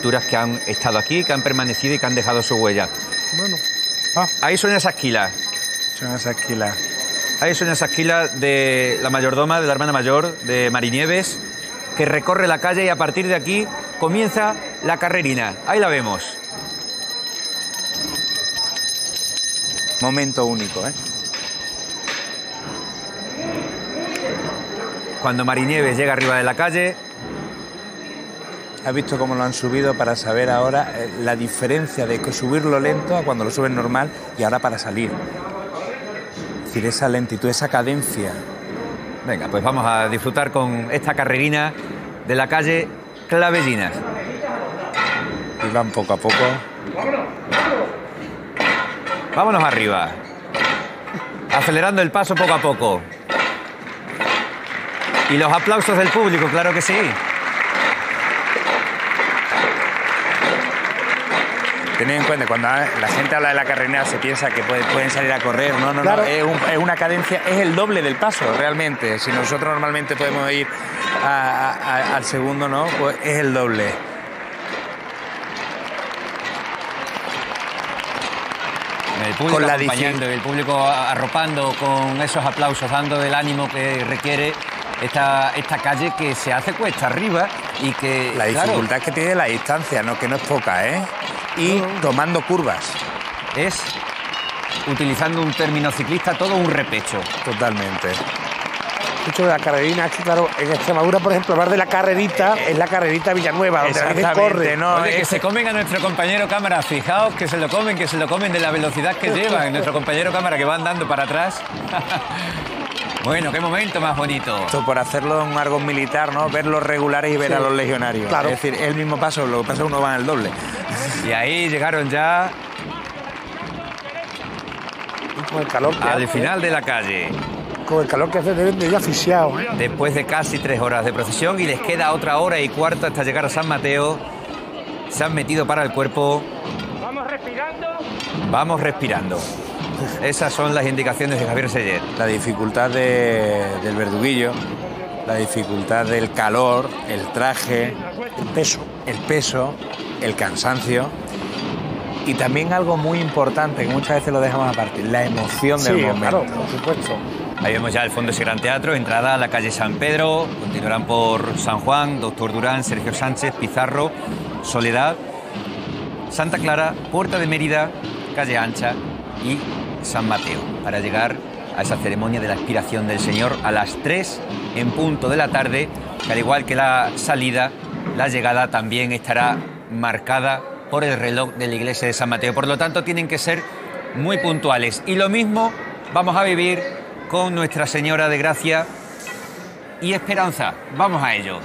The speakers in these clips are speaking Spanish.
esculturas que han estado aquí, que han permanecido y que han dejado su huella. Bueno. Ahí suena esa esquila. Suena esa esquila. Ahí suena esa esquila de la mayordoma, de la hermana mayor, de Marinieves, que recorre la calle y a partir de aquí comienza la carrerina. Ahí la vemos. Momento único, ¿eh? Cuando Marinieves llega arriba de la calle... ¿Has visto cómo lo han subido para saber ahora la diferencia de subirlo lento a cuando lo suben normal y ahora para salir? Es decir, esa lentitud, esa cadencia. Venga, pues vamos a disfrutar con esta carrerina de la calle Clavellinas. Y van poco a poco. Vámonos arriba. Acelerando el paso poco a poco. Y los aplausos del público, claro que sí. Tened en cuenta, cuando la gente habla de la carrerina se piensa que pueden salir a correr. No, Claro. no, es una cadencia, es el doble del paso realmente. Si nosotros normalmente podemos ir al segundo, ¿no? Pues es el doble. El público Con la acompañando, el público arropando con esos aplausos, dando el ánimo que requiere esta calle que se hace cuesta arriba y que... La dificultad que tiene la distancia, ¿no? Que no es poca, ¿eh? Y tomando curvas. Es, utilizando un término ciclista, todo un repecho. Totalmente. Mucho de la carrerina, es que claro, en Extremadura, por ejemplo, hablar de la carrerita es la carrerita Villanueva, donde la gente corre. ¿no? Oye, que se comen a nuestro compañero cámara, fijaos que se lo comen de la velocidad que llevan. Nuestro compañero cámara que va andando para atrás. Bueno, qué momento más bonito. Esto por hacerlo en un argot militar, ¿no? Ver los regulares y ver a los legionarios. Claro. Es decir, es el mismo paso, lo que pasa es que uno va en el doble. Y ahí llegaron ya Con el calor que al hace, final de la calle. con el calor que hace deben de ir asfixiados. Después de casi 3 horas de procesión y les queda otra hora y cuarto hasta llegar a San Mateo. Se han metido para el cuerpo. Vamos respirando. Vamos respirando. Esas son las indicaciones de Javier Seller. La dificultad del verduguillo, la dificultad del calor, el traje, el peso, el cansancio y también algo muy importante que muchas veces lo dejamos aparte, la emoción del momento. Claro, por supuesto. Ahí vemos ya el fondo de ese gran teatro, entrada a la calle San Pedro, continuarán por San Juan, Doctor Durán, Sergio Sánchez, Pizarro, Soledad, Santa Clara, Puerta de Mérida, calle Ancha y San Mateo, para llegar a esa ceremonia de la expiración del Señor a las 3 en punto de la tarde, que al igual que la salida, la llegada también estará marcada por el reloj de la iglesia de San Mateo. Por lo tanto, tienen que ser muy puntuales. Y lo mismo vamos a vivir con Nuestra Señora de Gracia y Esperanza. Vamos a ello.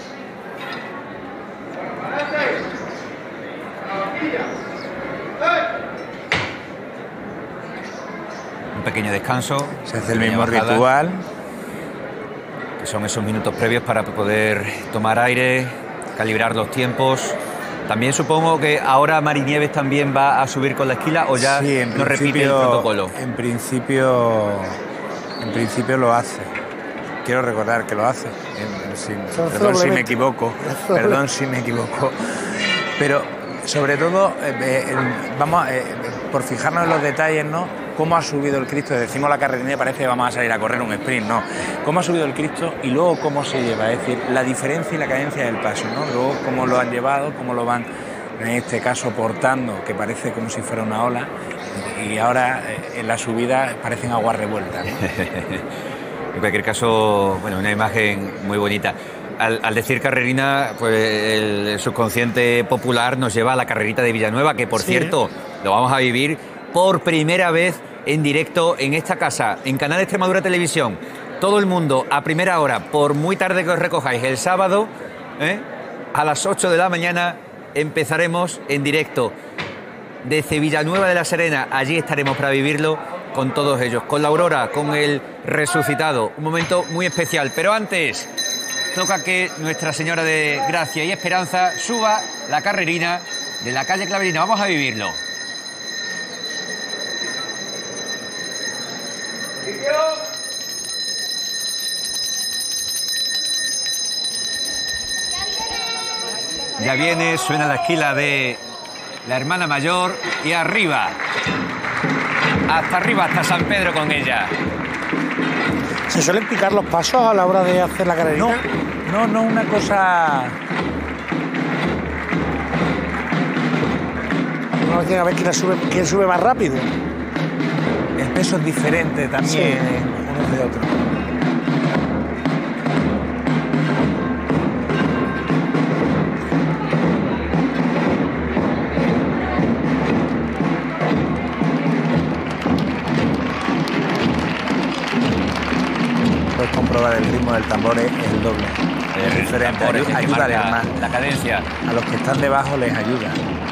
Un pequeño descanso. Se hace el pequeña mismo bajada, ritual. que son esos minutos previos para poder tomar aire, calibrar los tiempos. También supongo que ahora Marinieves también va a subir con la esquila o ya Sí, en no repite el protocolo. En principio lo hace. Quiero recordar que lo hace. Perdón si me equivoco. Perdón si me equivoco. Pero sobre todo, vamos por fijarnos en los detalles, ¿no? Cómo ha subido el Cristo. Decimos la carrerina y parece que vamos a salir a correr un sprint, no. Cómo ha subido el Cristo y luego cómo se lleva. Es decir, la diferencia y la cadencia del paso, ¿no? Luego cómo lo han llevado, cómo lo van, en este caso, portando, que parece como si fuera una ola. Y ahora en la subida parecen aguas revueltas, ¿no? En cualquier caso, bueno, una imagen muy bonita. Al decir carrerina, pues el subconsciente popular nos lleva a la carrerita de Villanueva, que por cierto, lo vamos a vivir por primera vez en directo en esta casa, en Canal Extremadura Televisión. Todo el mundo a primera hora, por muy tarde que os recojáis, el sábado, a las 8 de la mañana empezaremos en directo desde Villanueva de la Serena. Allí estaremos para vivirlo con todos ellos, con la Aurora, con el resucitado. Un momento muy especial. Pero antes, toca que Nuestra Señora de Gracia y Esperanza suba la carrerina de la calle Clavelina. Vamos a vivirlo. Ya viene, suena la esquila de la hermana mayor y arriba. Hasta arriba, hasta San Pedro con ella. ¿Se suelen picar los pasos a la hora de hacer la carrerita? No, una cosa... No tiene a ver quién sube más rápido. El peso es diferente también uno de otro. Puedes comprobar el ritmo del tambor es el doble. Es diferente, ayuda más. La cadencia. A los que están debajo les ayuda.